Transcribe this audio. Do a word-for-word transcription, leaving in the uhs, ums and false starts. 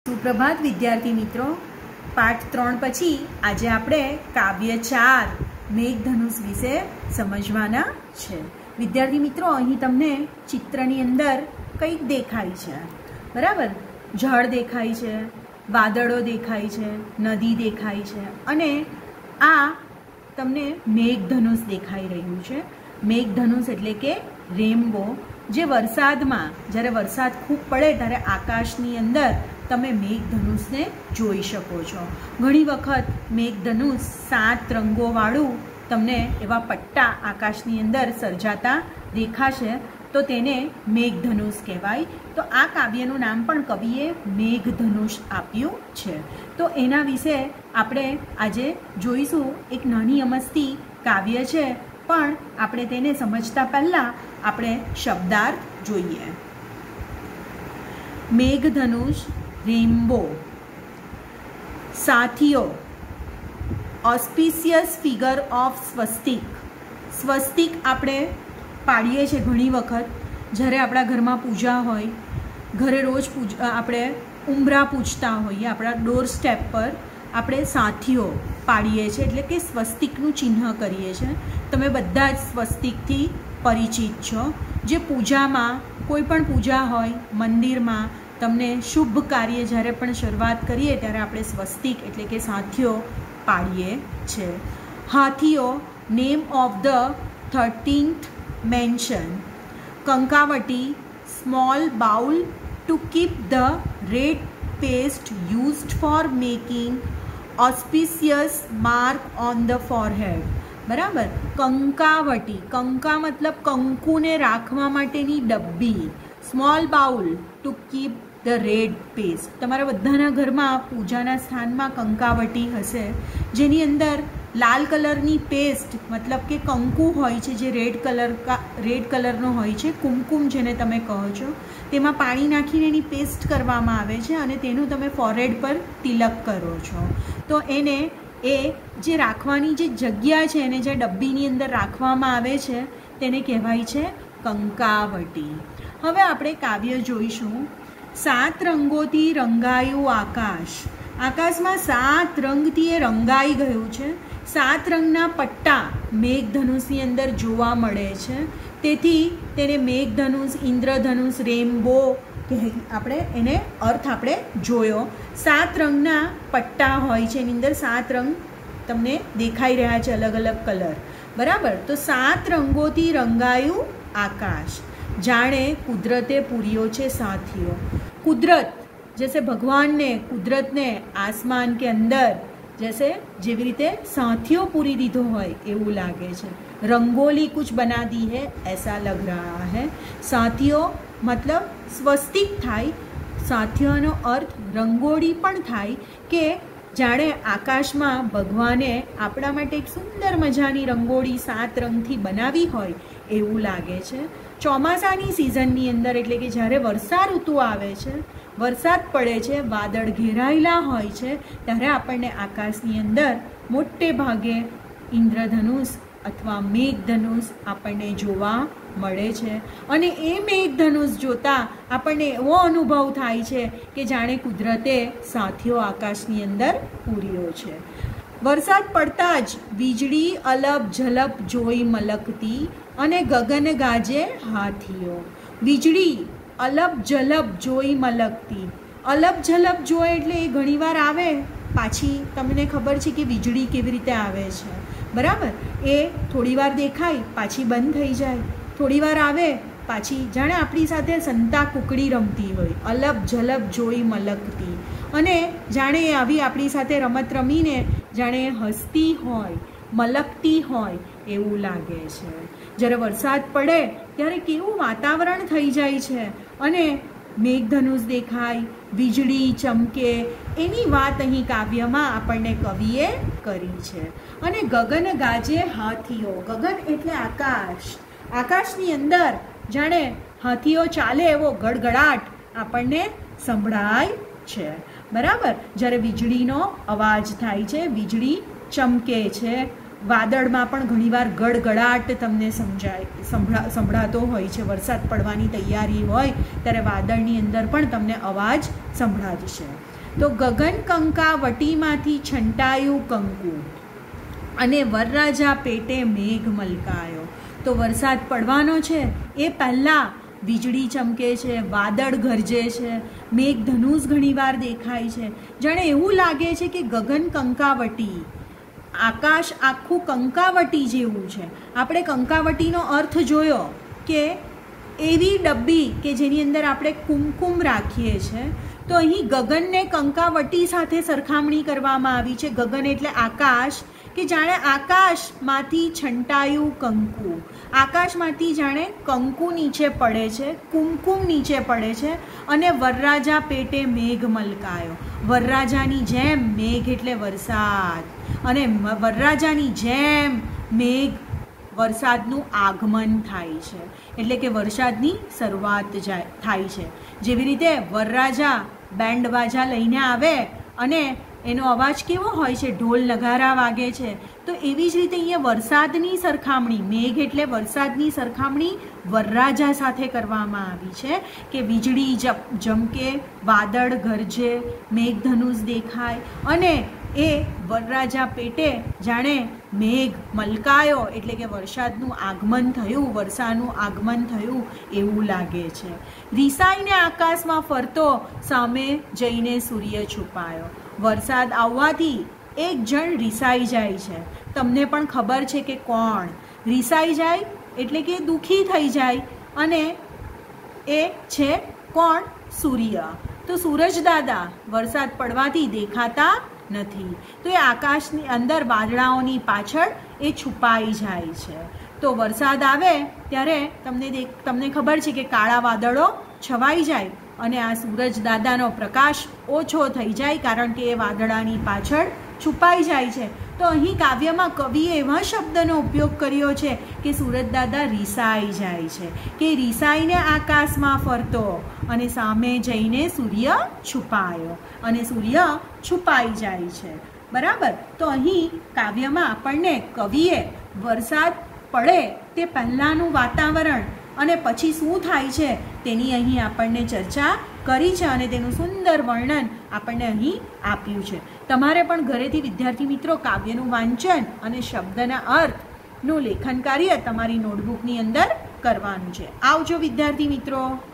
સુપ્રભાત વિદ્યાર્થી મિત્રો, પાઠ ત્રણ પછી આજે આપણે કાવ્ય ચાર મેઘધનુષ વિશે સમજવાના છે। વિદ્યાર્થી મિત્રો, અહીં તમને ચિત્રની અંદર કંઈક દેખાય છે, બરાબર? ઝાડ દેખાય છે, વાદળો દેખાય છે, નદી દેખાય છે અને આ તમને મેઘધનુષ દેખાઈ રહ્યું છે। મેઘધનુષ એટલે કે રેનબો, જે વરસાદમાં જ્યારે વરસાદ ખૂબ પડે ત્યારે આકાશની અંદર તમે મેઘધનુષને જોઈ શકો છો। ઘણી વખત મેઘધનુષ સાત રંગોવાળું તમને એવા પટ્ટા આકાશની અંદર સર્જાતા દેખાશે, તો તેને મેઘધનુષ કહેવાય। તો આ કાવ્યનું નામ પણ કવિએ મેઘધનુષ આપ્યું છે। તો એના વિશે આપણે આજે જોઈશું। એક નાની અમસ્તી કાવ્ય છે, પણ આપણે તેને સમજતા પહેલાં આપણે શબ્દાર્થ જોઈએ। મેઘધનુષ, રેનબો, સાથીઓ, ઓસ્પિશિયસ ફિગર ઓફ સ્વસ્તિક। સ્વસ્તિક આપણે પાડીએ છીએ ઘણી વખત, જ્યારે આપણા ઘરમાં પૂજા હોય, ઘરે રોજ પૂજા આપણે ઉંબરા પૂજતા હોઈએ, આપણા ડોર સ્ટેપ પર આપણે સાથીઓ પાડીએ છીએ, એટલે કે સ્વસ્તિકનું ચિહ્ન કરીએ છીએ। તમે બધા જ સ્વસ્તિકથી પરિચિત છો। જે પૂજામાં, કોઈ પણ પૂજા હોય, મંદિરમાં તમને શુભ કાર્ય જ્યારે પણ શરૂઆત કરીએ ત્યારે આપણે સ્વસ્તિક એટલે કે સાથીઓ પાડીએ છીએ। હાથીઓ, name of the thirteenth mansion. કંકાવટી, small bowl to keep the red paste used for making auspicious mark on the forehead, બરાબર? કંકાવટી, કંકા મતલબ કંકુને રાખવા માટેની ડબ્બી। Small bowl to keep the red paste, તમારા બધાના ઘરમાં પૂજાના સ્થાનમાં કંકાવટી હશે, જેની અંદર લાલ કલરની પેસ્ટ મતલબ કે કંકુ હોય છે, જે રેડ કલર રેડ કલરનો હોય છે, કુમકુમ જેને તમે કહો છો, તેમાં પાણી નાખીને એની પેસ્ટ કરવામાં આવે છે અને તેનું તમે ફોરહેડ પર તિલક કરો છો। તો એને એ જે રાખવાની જે જગ્યા છે, એને જે ડબ્બીની અંદર રાખવામાં આવે છે, તેને કહેવાય છે કંકાવટી। હવે આપણે કાવ્ય જોઈશું। સાત રંગોથી રંગાયું આકાશ। આકાશમાં સાત રંગથી એ રંગાઈ ગયું છે। સાત રંગના પટ્ટા મેઘધનુષની અંદર જોવા મળે છે, તેથી તેને મેઘધનુષ, ઇન્દ્રધનુષ, રેનબો આપણે એને અર્થ આપણે જોયો। સાત રંગના પટ્ટા હોય છે, એની અંદર સાત રંગ તમને દેખાઈ રહ્યા છે, અલગ અલગ કલર, બરાબર? તો સાત રંગોથી રંગાયું આકાશ, જાણે કુદરતે પૂર્યો છે સાથીઓ। કુદરત जैसे भगवान ने कुदरत ने आसमान के अंदर जैसे જેવી રીતે સાથીઓ પૂરી દીધો હોય એવું લાગે છે। रंगोली कुछ बना दी है ऐसा लग रहा है। સાથીઓ मतलब સ્વસ્તિક થાય, સાથીઓનો અર્થ રંગોળી પણ થાય, કે જાણે આકાશમાં ભગવાને આપણા માટે એક સુંદર મજાની રંગોળી સાત રંગથી બનાવી હોય એવું લાગે છે। ચોમાસાની સિઝનની અંદર એટલે કે જ્યારે વર્ષા ઋતુ આવે છે, વરસાદ પડે છે, વાદળ ઘેરાયેલા હોય છે, ત્યારે આપણને આકાશની અંદર મોટે ભાગે ઇન્દ્રધનુષ અથવા મેઘધનુષ આપણને જોવા મળે છે અને એ મેઘધનુષ જોતાં આપણને એવો અનુભવ થાય છે કે જાણે કુદરતે સાથીઓ આકાશની અંદર પૂર્યો છે। વરસાદ પડતા જ વીજળી અલપ ઝલપ જોઈ મલકતી અને ગગન ગાજે હાથીઓ। વીજળી અલપ ઝલપ જોઈ મલકતી, અલપ ઝલપ જોઈ એટલે એ ઘણીવાર આવે, પાછી તમને ખબર છે કે વીજળી કેવી રીતે આવે છે, બરાબર? એ થોડીવાર દેખાય, પાછી બંધ થઈ જાય, થોડીવાર આવે, પાછી જાણે આપણી સાથે સંતા કુકડી રમતી હોય, અલપ ઝલપ જોઈ મલકતી, અને જાણે આવી આપણી સાથે રમત રમીને જાણે હસતી હોય, મલકતી હોય એવું લાગે છે। જ્યારે વરસાદ પડે ત્યારે કેવું વાતાવરણ થઈ જાય છે અને મેઘધનુષ દેખાય, વીજળી ચમકે, એની વાત અહીં કાવ્યમાં આપણને કવિએ કરી છે। અને ગગન ગાજે હાથીઓ, ગગન એટલે આકાશ, આકાશની અંદર જાણે હાથીઓ ચાલે એવો ગડગડાટ આપણને સંભળાય છે, બરાબર? જ્યારે વીજળીનો અવાજ થાય છે, વીજળી ચમકે છે, વાદળમાં પણ ઘણીવાર ગડગડાટ તમને સમજાય સંભળા સંભળાતો હોય છે। વરસાદ પડવાની તૈયારી હોય ત્યારે વાદળની અંદર પણ તમને અવાજ સંભળાશે। તો ગગન કંકાવટીમાંથી છંટાયું કંકુ અને વરરાજા પેટે મેઘ મલકાયો. તો વરસાદ પડવાનો છે એ પહેલાં વીજળી ચમકે છે, વાદળ ગરજે છે, મેઘધનુષ ઘણીવાર દેખાય છે. જાણે એવું લાગે છે કે ગગન કંકાવટી, આકાશ આખું કંકાવટી જેવું છે. આપણે કંકાવટીનો અર્થ જોયો કે એવી ડબ્બી કે જેની અંદર આપણે કુમકુમ રાખીએ છીએ. તો અહીં ગગનને કંકાવટી સાથે સરખામણી કરવામાં આવી છે. ગગન એટલે આકાશ, કે જાણે આકાશમાંથી છંટાયું કંકુ, આકાશમાંથી જાણે કંકુ નીચે પડે છે, કુમકુમ નીચે પડે છે. અને વરરાજા પેટે મેઘ મલકાયો, વરરાજાની જેમ, મેઘ એટલે વરસાદ, અને વરરાજાની જેમ મેઘ વરસાદનું આગમન થાય છે, એટલે કે વરસાદની શરૂઆત જાય થાય છે. જેવી રીતે વરરાજા બેન્ડ બાજા લઈને આવે અને એનો અવાજ કેવો હોય છે, ઢોલ નગારા વાગે છે. તો એવી જ રીતે અહીંયા વરસાદની સરખામણી, મેઘ એટલે વરસાદની સરખામણી વરરાજા સાથે કરવામાં આવી છે કે વીજળી જમકે, વાદળ ગરજે, મેઘધનુષ દેખાય અને એ વરરાજા પેટે જાણે મેઘ મલકાયો એટલે કે વરસાદનું આગમન થયું, વર્ષાનું આગમન થયું એવું લાગે છે. રીસાઈને આકાશમાં ફરતો સામે જઈને સૂર્ય છુપાયો. વરસાદ આવવાથી એક જણ રીસાઈ જાય છે. તમને પણ ખબર છે કે કોણ રીસાઈ જાય એટલે કે દુઃખી થઈ જાય, અને એ છે કોણ? સૂર્ય. તો સૂરજ દાદા વરસાદ પડવાથી દેખાતા નથી, તો એ આકાશની અંદર વાદળાઓની પાછળ એ છુપાઈ જાય છે. તો વરસાદ આવે ત્યારે તમને તમને ખબર છે કે કાળા વાદળો છવાઈ જાય અને આ સૂરજ દાદાનો પ્રકાશ ઓછો થઈ જાય, કારણ કે એ વાદળાની પાછળ છુપાઈ જાય છે. તો અહીં કાવ્યમાં કવિએ એવા શબ્દનો ઉપયોગ કર્યો છે કે સૂરજ દાદા રીસાઈ જાય છે, કે રીસાઈને આકાશમાં ફરતો અને સામે જઈને સૂર્ય છુપાયો, અને સૂર્ય છુપાઈ જાય છે. બરાબર. તો અહીં કાવ્યમાં આપણને કવિએ વરસાદ પડે તે પહેલાંનું વાતાવરણ અને પછી શું થાય છે તેની અહીં આપણને ચર્ચા કરી છે, અને તેનું સુંદર વર્ણન આપણને અહીં આપ્યું છે. તમારે પણ ઘરેથી વિદ્યાર્થી મિત્રો કાવ્યનું વાંચન અને શબ્દના અર્થનું લેખન કાર્ય તમારી નોટબુકની અંદર કરવાનું છે. આવજો વિદ્યાર્થી મિત્રો.